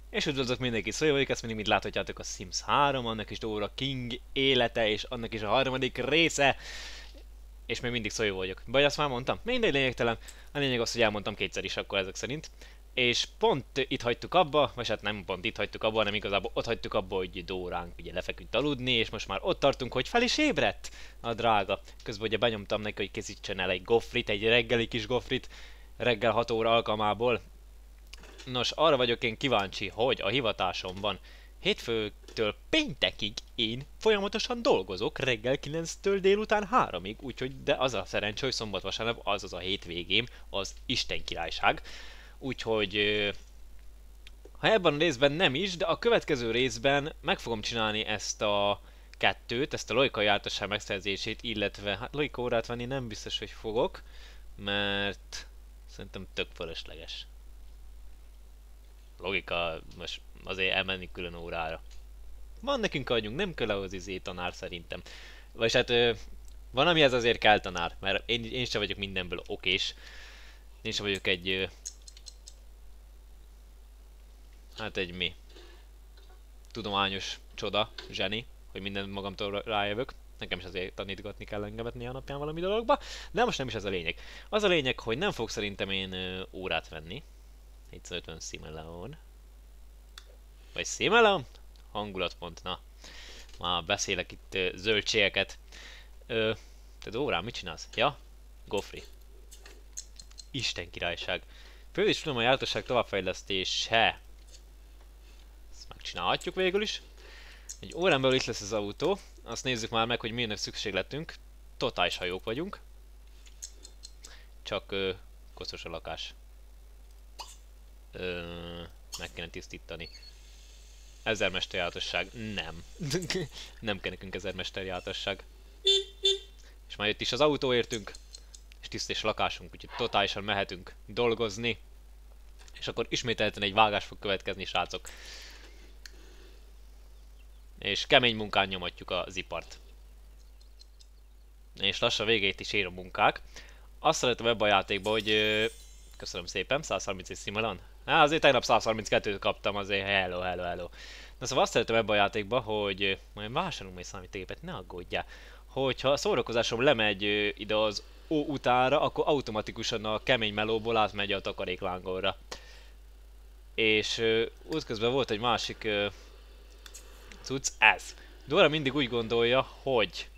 És üdvözlök mindenki, szóval vagyok, ezt mindig mit láthatjátok a Sims 3, annak is Dóra King élete, és annak is a harmadik része, és még mindig Szólyó vagyok. Vagy azt már mondtam? Mindegy, lényegtelen. A lényeg az, hogy elmondtam kétszer is akkor ezek szerint. És pont itt hagytuk abba, vagy hát nem pont itt hagytuk abba, hanem igazából ott hagytuk abba, hogy Dóránk ugye lefeküdt aludni, és most már ott tartunk, hogy fel is ébredt a drága. Közben ugye benyomtam neki, hogy készítsen el egy gofrit, egy reggeli kis gofrit, reggel 6 óra alkalmából. Nos, arra vagyok én kíváncsi, hogy a hivatásomban hétfőtől péntekig én folyamatosan dolgozok reggel 9-től délután 3-ig, úgyhogy de az a szerencsé, hogy szombat-vasárnap az a hétvégém, az Isten királyság. Úgyhogy ha ebben a részben nem is, de a következő részben meg fogom csinálni ezt a kettőt, ezt a logika jártasság megszerzését, illetve hát logika órát venni nem biztos, hogy fogok, mert szerintem tök fölösleges. Logika, most azért elmenni külön órára. Van nekünk adjunk, nem kell ahhoz tanár szerintem. Vagyis hát van amihez azért kell tanár, mert én sem vagyok mindenből okés. Én sem vagyok egy hát egy mi? Tudományos csoda, zseni, hogy mindent magamtól rájövök. Nekem is azért tanítgatni kell engemet néha napján valami dologba. De most nem is ez a lényeg. Az a lényeg, hogy nem fog szerintem én órát venni. 750 Simeleon. Vagy Simeleon? Hangulatpont, na. Már beszélek itt zöldségeket. Te órán mit csinálsz? Ja? Gofri. Isten királyság. Főzés tudom a jártasság továbbfejlesztése. Ezt megcsinálhatjuk végül is. Egy órán belül itt lesz az autó. Azt nézzük már meg, hogy milyen szükségletünk. Totális hajók vagyunk. Csak koszos a lakás. Meg kéne tisztítani. Ezermesterjártasság. Nem. Nem kell nekünk ezermesterjártasság. És már jött is az autó értünk. És tisztés lakásunk, úgyhogy totálisan mehetünk dolgozni. És akkor ismételten egy vágás fog következni, srácok. És kemény munkán nyomatjuk az ipart. És lassan végét is ér a munkák. Azt szeretem ebben a játékban, hogy... köszönöm szépen, 131 Simulon. Azért tegnap 132-t kaptam, azért hello. Na szóval azt szeretem ebben a játékban, hogy... majd vásárolunk még számítógépet, ne aggódjál. Hogyha a szórakozásom lemegy ide az O utánra, akkor automatikusan a kemény melóból átmegy a takaréklángolra. És útközben volt egy másik cucc, ez. Dora mindig úgy gondolja, hogy...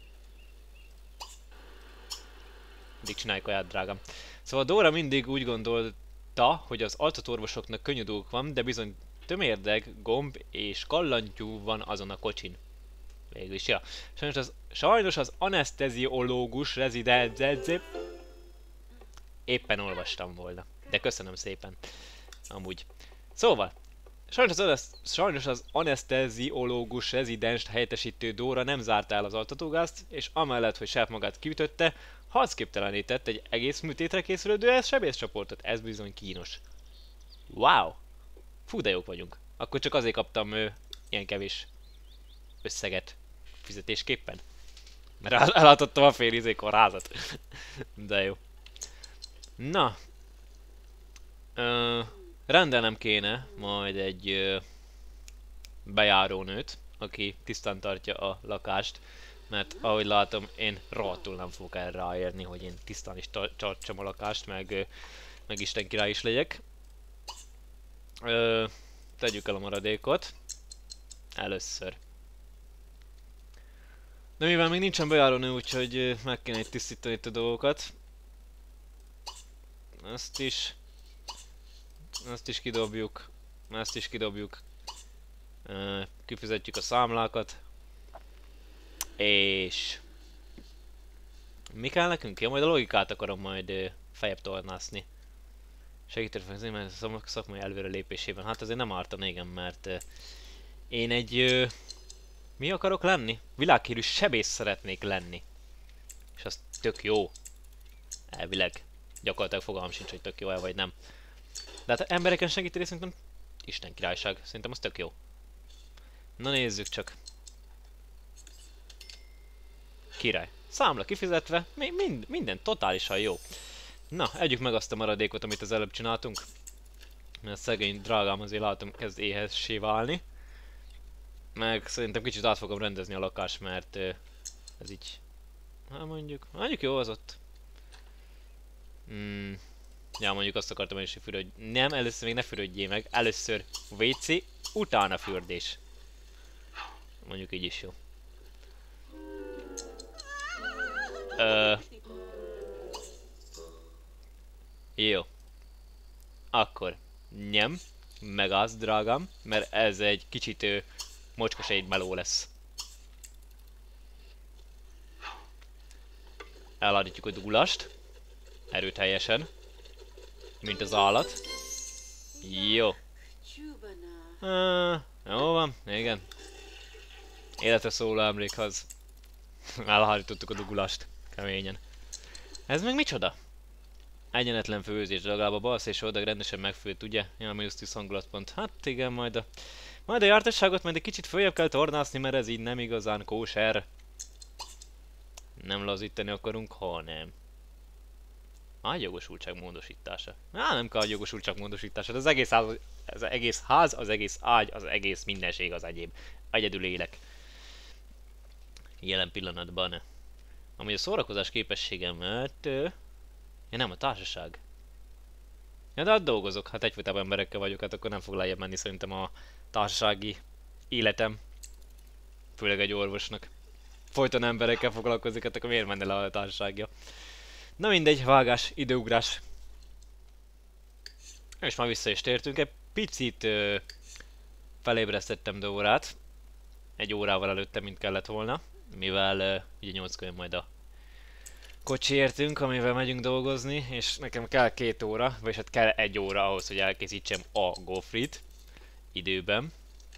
Mindig csinálj kaját, drágám. Szóval Dora mindig úgy gondolta, hogy az altatorvosoknak könnyű dolguk van, de bizony tömérdek, gomb és kallantyú van azon a kocsin. Végülis, ja. Sajnos az aneszteziológus rezidencia... Éppen olvastam volna. De köszönöm szépen. Amúgy. Szóval, sajnos az aneszteziológus rezidenst helyettesítő Dóra nem zárta el az altatógázt, és amellett, hogy saját magát kiütötte, harcképtelenített egy egész műtétre készülődő sebészcsoportot. Ez bizony kínos. Wow! Fú, de jók vagyunk. Akkor csak azért kaptam ilyen kevés összeget fizetésképpen. Mert elátadtam a fél kórházat. De jó. Na. Rendelnem kéne majd egy bejárónőt, aki tisztán tartja a lakást, mert ahogy látom, én rohadtul nem fogok erre ráérni, hogy én tisztán is tartsam a lakást, meg Isten király is legyek. Tegyük el a maradékot. Először. De mivel még nincsen bejárónő, úgyhogy meg kéne itt tisztítani itt a dolgokat. Ezt is kidobjuk. Ezt is kidobjuk. Kifizetjük a számlákat. És... mi kell nekünk? Ja, majd a logikát akarom majd feljebb tornászni. Segíteni fogni, mert a szakmai előrelépésében. Hát azért nem ártana, igen, mert én egy... mi akarok lenni? Világhírű sebész szeretnék lenni. És az tök jó. Elvileg. Gyakorlatilag fogalmam sincs, hogy tök jó-e vagy nem. De hát embereken segíteni szerintem Isten királyság. Szerintem az tök jó. Na nézzük csak. Király. Számla kifizetve. Minden totálisan jó. Na, együk meg azt a maradékot, amit az előbb csináltunk. Mert szegény drágám azért látom kezd éhessé válni. Meg szerintem kicsit át fogom rendezni a lakást, mert ez így... Hát mondjuk jó az ott. Ja, mondjuk azt akartam én is, hogy fürödj... Nem, először még ne fürödjél meg. Először WC, utána fürdés. Mondjuk így is jó. Jó. Akkor nyem, meg az, drágám, mert ez egy kicsit mocskos meló lesz. Elállítjuk a dúlást. Erőteljesen. Mint az állat. Jó. Jó van, igen. Életre szóló emlékhoz. Elhárítottuk a dugulást. Keményen. Ez meg micsoda? Egyenetlen főzés, legalább a balsz és oldal rendesen megfőtt, ugye? Ja, -10 hangulatpont. Hát igen, majd a jártasságot majd egy kicsit följebb kell tornászni, mert ez így nem igazán kóser. Nem lazítani akarunk, hanem... jogosultság módosítása. Nem kell a jogosultság módosítása, de az egész ház, az egész ágy, az egész mindenség az egyéb. Egyedül élek. Jelen pillanatban. Amúgy a szórakozás képességemet... Ja nem, a társaság. Ja, de hát dolgozok, hát egyfolytában emberekkel vagyok, hát akkor nem fog lejjebb menni szerintem a társasági életem. Főleg egy orvosnak. Folyton emberekkel foglalkozik, hát akkor miért menne le a társaságja? Na mindegy, vágás, időugrás. És már vissza is tértünk, egy picit felébresztettem Dórát. Egy órával előtte, mint kellett volna. Mivel ugye 8-kor jön majd a kocsi értünk, amivel megyünk dolgozni, és nekem kell 2 óra, vagyis hát kell 1 óra ahhoz, hogy elkészítsem a gofrit időben.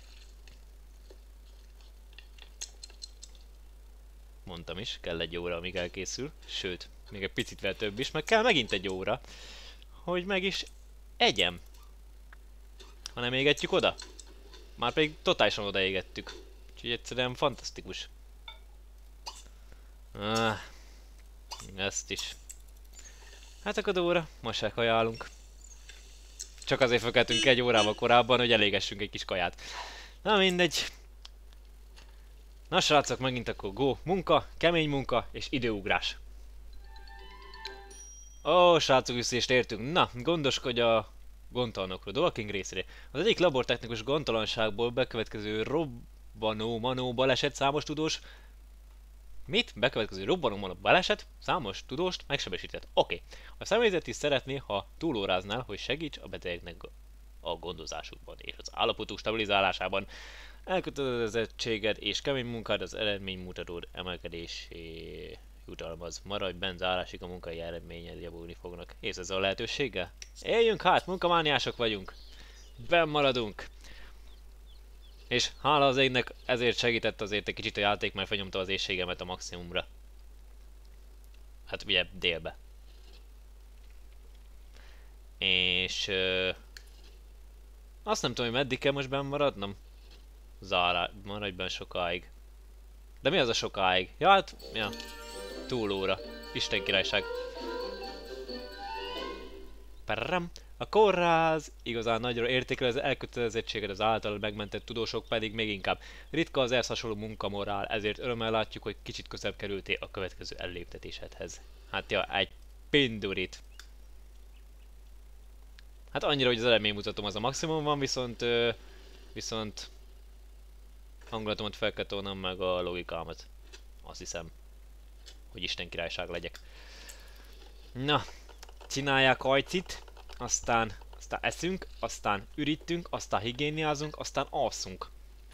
Mondtam is, kell 1 óra, amíg elkészül, sőt, még egy picit több is, meg kell megint 1 óra, hogy meg is egyem. Ha nem égetjük oda? Már pedig totálisan odaégettük, úgyhogy egyszerűen fantasztikus. Ezt is. Hát akkor Dóra, most se kajálunk. Csak azért felkeltünk 1 órával korábban, hogy elégessünk egy kis kaját. Na mindegy. Na srácok, megint akkor go. Munka, kemény munka és időugrás. Ó, srácok, vissza is tértünk. Na, gondoskodj a gondtalanokról, Dolking részére. Az egyik labortechnikus gondtalanságból bekövetkező robbanó-manó baleset számos tudós... Mit? Bekövetkező robbanó-manó baleset számos tudóst megsebesített. Oké. A személyzet is szeretné, ha túlóráznál, hogy segíts a betegeknek a gondozásukban és az állapotuk stabilizálásában. Elkötelezettséged és kemény munkád az eredménymutatód emelkedésé jutalmaz. Maradj bent zárásig, a munkai eredményed javulni fognak. És ez a lehetőséggel? Éljünk hát, munkamániások vagyunk. Benn maradunk. És hála az égnek ezért segített azért egy kicsit a játék, mert felnyomta az éhségemet a maximumra. Hát ugye délbe. És... azt nem tudom, hogy meddig kell most benn maradnom. Maradj benn sokáig. De mi az a sokáig? Ja hát, ja. Túlóra. Isten királyság. Perrem. A kórház igazán nagyra értékel az elkötelezettséged, az által megmentett tudósok pedig még inkább. Ritka az ehhez hasonló munkamorál, ezért örömmel látjuk, hogy kicsit közelebb kerültél a következő elléptetésedhez. Hát ja, egy pindurit. Hát annyira, hogy az eredménymutatom az a maximum van, viszont hangulatomat fel kell tolnom meg a logikámat. Azt hiszem, hogy Isten királyság legyek. Na, csinálják ajcit. Aztán eszünk, aztán ürítünk, aztán higiéniázunk, aztán alszunk.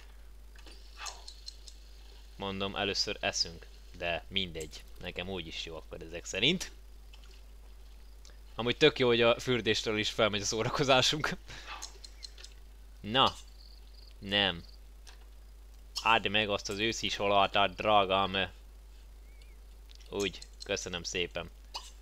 Mondom, először eszünk, de mindegy. Nekem úgyis jó akkor ezek szerint. Amúgy tök jó, hogy a fürdéstől is felmegy a szórakozásunk. Na. Nem. Add meg azt az őszi salátát, drágám. Úgy, köszönöm szépen.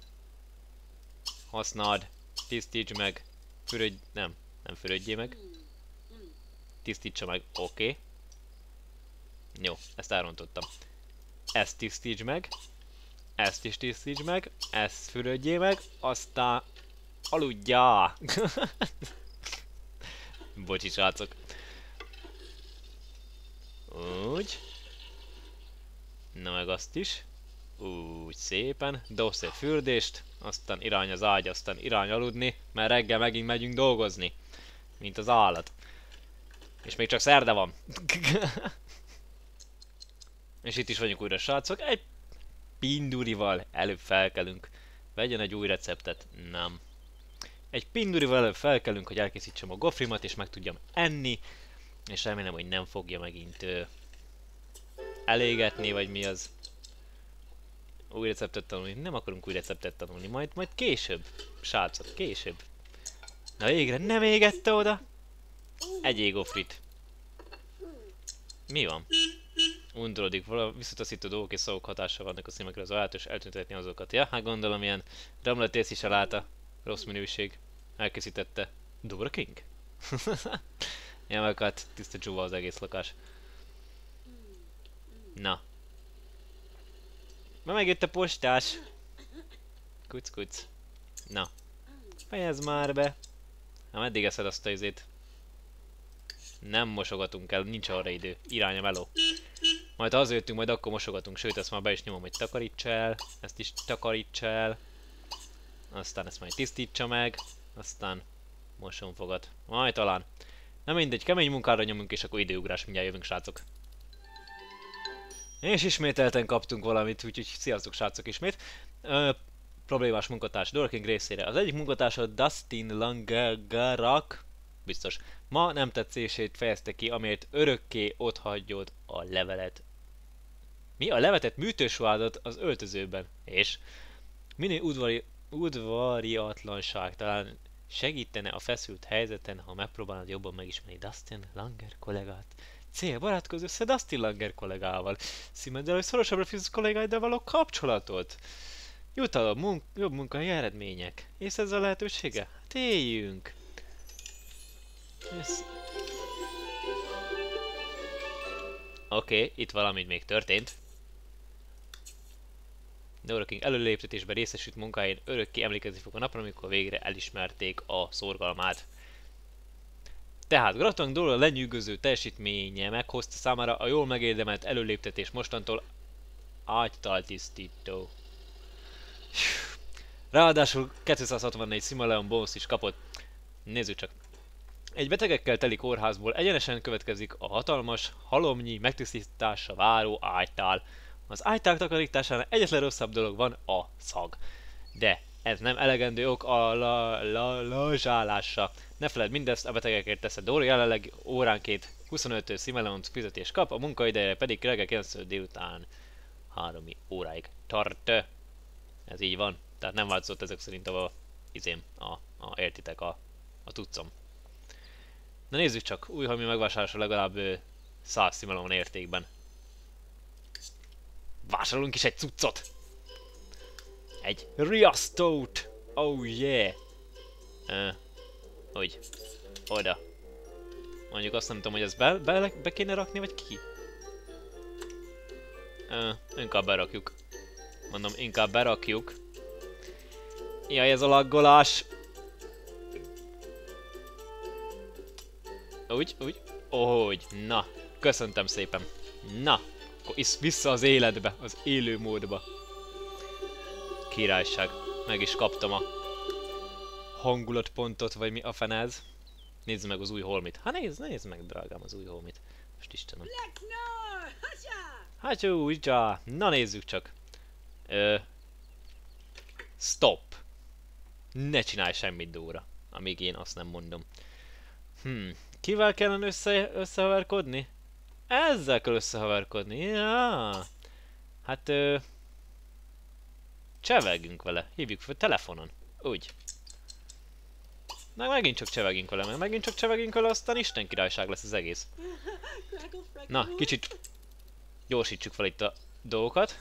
Használd. Tisztíts meg, nem fürödjél meg. Tisztítsa meg, oké. Jó, ezt elrontottam. Ezt tisztíts meg. Ezt is tisztíts meg. Ezt fürödjél meg, aztán aludjál. Bocsi, srácok. Úgy. Na meg azt is. Úgy szépen. Dobsz egy fürdést, aztán irány az ágy, aztán irány aludni, mert reggel megint megyünk dolgozni. Mint az állat. És még csak szerda van. És itt is vagyunk újra, srácok. Egy pindurival előbb felkelünk. Vegyen egy új receptet. Nem. Egy pindurival előbb felkelünk, hogy elkészítsem a gofrimat, és meg tudjam enni. És remélem, hogy nem fogja megint elégetni, vagy mi az. Új receptet tanulni. Nem akarunk új receptet tanulni. Majd később. Srácok, később. Na végre, nem égette oda? Egyél gofrit. Mi van? Undorodik, visszataszító dolgok és szavak hatással vannak a színekre, az ajánlatos eltüntetni azokat. Ja, hát gondolom ilyen ramlatész is aláta. Rossz minőség. Elkészítette Dora King. Ja, meg hát tiszta csúva az egész lakás. Na. Ma megjött a postás. Kuc kuc. Na. Fejezd már be. Hát meddig eszed azt a izét? Nem mosogatunk el, nincs arra idő. Irány a meló. Majd ha hazajöttünk, majd akkor mosogatunk, sőt ezt már be is nyomom, hogy takarítsa el. Ezt is takarítsa el. Aztán ezt majd tisztítsa meg. Aztán moson fogad. Majd talán. Na mindegy, kemény munkára nyomunk, és akkor időugrás, mindjárt jövünk, srácok. És ismételten kaptunk valamit, úgyhogy sziasztok, srácok, ismét. Problémás munkatárs Dora King részére. Az egyik munkatárs a Dustin Langerak, biztos, ma nem tetszését fejezte ki, amiért örökké otthagyod a levelet. Mi? A levetet műtősvádat az öltözőben. És? Minél udvariatlanság talán segítene a feszült helyzeten, ha megpróbálod jobban megismerni Dustin Langer kollégát. Cél, barátkozz össze Dustin Langer kollégával. Szímeddel, hogy szorosabbra fűzsz kollégáiddal való kapcsolatot. Jutalom, jobb munkai eredmények. És ez a lehetősége? Hát éljünk! Oké, itt valamit még történt. Dora King előléptetésben részesült munkáján örökké emlékezni fog a napra, amikor végre elismerték a szorgalmát. Tehát gratulálunk Dora lenyűgöző teljesítménye meghozta számára a jól megérdemelt előléptetés mostantól ágytaltisztító. Ráadásul 264 Simoleon bónusz is kapott. Nézzük csak. Egy betegekkel teli kórházból egyenesen következik a hatalmas, halomnyi megtisztításra váró ágytál. Az ágytál takarításánál egyetlen rosszabb dolog van, a szag. De ez nem elegendő ok a lazsálásra. Ne feledd, mindezt a betegekért teszed. Dora jelenleg óránként 25 Simoleont fizetés kap, a munkaideje pedig reggel 9 délután 3 óráig tart. Ez így van. Tehát nem változott ezek szerint értitek, a tuccom. Na nézzük csak, új hajmű megvásárlása legalább 100 Simoleon értékben. Vásárolunk is egy cuccot! Egy riasztót! Oh yeah! Hogy? Oda. Mondjuk azt nem tudom, hogy ezt be kéne rakni, vagy ki? Inkább berakjuk. Mondom, inkább berakjuk. Jaj, ez a laggolás! Úgy. Hogy? Na, köszöntem szépen. Na, akkor isz vissza az életbe, az élő módba. Királyság. Meg is kaptam a hangulatpontot, vagy mi a fene ez. Nézd meg az új holmit. Hát nézd meg, drágám, az új holmit. Most Istenem. Hát jó, ja. Na nézzük csak. Stop. Ne csinálj semmit, Dora. Amíg én azt nem mondom. Kivel kellene összehaverkodni? Ezzel kell összehaverkodni. Ja. Hát csevegünk vele. Hívjuk fel telefonon. Úgy. Megint csak csevegünk vele, meg megint csak csevegünk vele, aztán Isten királyság lesz az egész. Na, kicsit gyorsítsuk fel itt a dolgokat.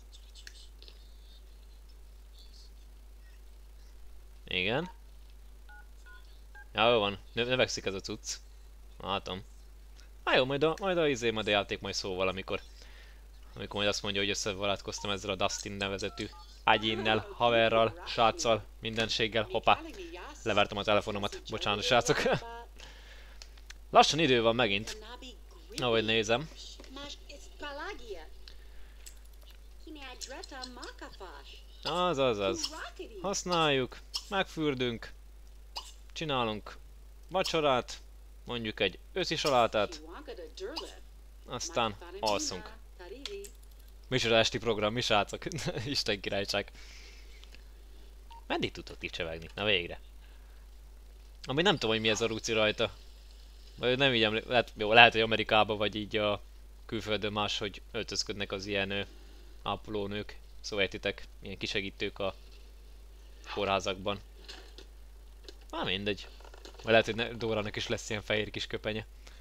Igen. Ja, jó van. Növekszik ez a cucc. Látom. Hát jó, majd a játék majd szól valamikor. Amikor majd azt mondja, hogy összebarátkoztam ezzel a Dustin nevezetű ágyénnel, haverral, sráccal, mindenséggel. Hoppá. Levertem a telefonomat. Bocsánat, srácok. Lassan idő van megint. Ahogy nézem. Az. Használjuk, megfürdünk, csinálunk vacsorát, mondjuk egy őszi salátát, aztán alszunk. Micsoda esti program, mi srácok? Isten királyság. Meddig tudtok ti csevegni? Na végre. Ami nem tudom, hogy mi ez a ruci rajta. Vagy nem így lehet, hogy Amerikában vagy így a külföldön máshogy öltözködnek az ilyen ápolónők. Szóval értitek, ilyen kisegítők a kórházakban. Már mindegy. Vagy lehet, hogy Dórának is lesz ilyen fehér kis köpenye.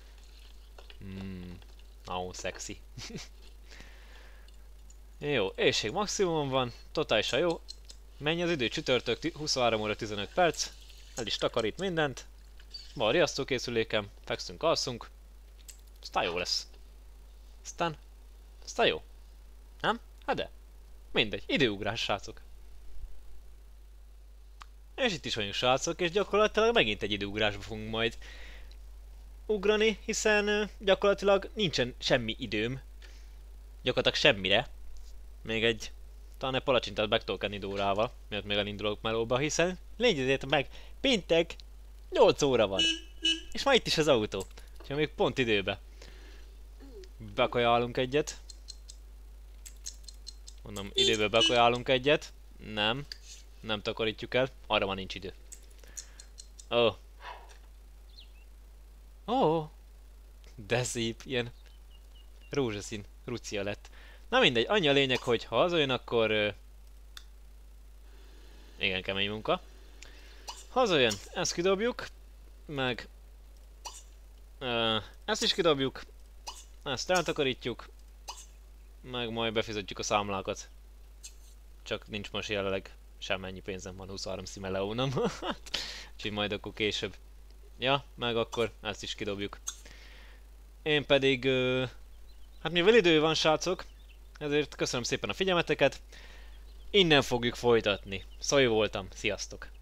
Szexi. Jó, éjség maximum van, totálisan jó. Mennyi az idő? Csütörtök 23 óra 15 perc. El is takarít mindent. Van a riasztókészülékem, fekszünk, alszunk. Aztán jó lesz. Aztán jó. Nem? Hát de. Mindegy, időugrás, srácok. És itt is vagyunk, srácok, és gyakorlatilag megint egy időugrásba fogunk majd ugrani, hiszen gyakorlatilag nincsen semmi időm. Gyakorlatilag semmire. Még talán egy palacsintát meg tudok enni Dórával, miatt még elindulok melóba, hiszen lényegében meg péntek 8 óra van. És már itt is az autó. Úgyhogy még pont időbe. Bekajálunk egyet. Mondom, időbe bekajálunk egyet. Nem takarítjuk el. Arra már nincs idő. De szép, ilyen rózsaszín rucia lett. Na mindegy, annyi a lényeg, hogy ha az olyan, akkor... igen, kemény munka. Ha az olyan, ezt kidobjuk, meg... ezt is kidobjuk, ezt eltakarítjuk, meg majd befizetjük a számlákat. Csak nincs most jelenleg semmennyi pénzem van, 23 szimeleónom. Úgyhogy majd akkor később. Ja, meg akkor ezt is kidobjuk. Én pedig... hát mivel idő van, srácok, ezért köszönöm szépen a figyelmeteket. Innen fogjuk folytatni. Szóval voltam, sziasztok!